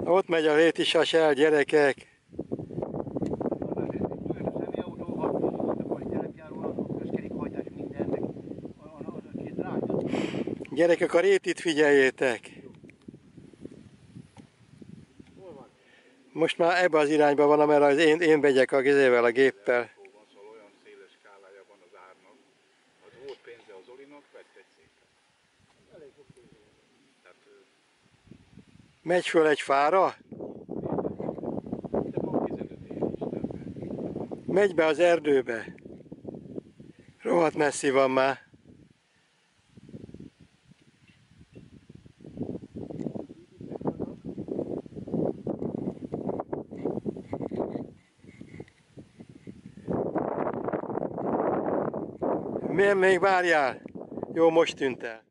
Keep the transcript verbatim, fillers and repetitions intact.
Ott megy a rétisas el, gyerekek. Gyerekek, a rétit figyeljétek. Most már ebbe az irányba van, amerre én, én megyek a gizével, a géppel. Olyan széles skálája van az árnak, az volt pénze az Olinak, vett egy széket. Tehát, Megy föl egy fára? Megy be az erdőbe. Rohadt messzi van már. Miért még várjál? Jó, most tűnt el.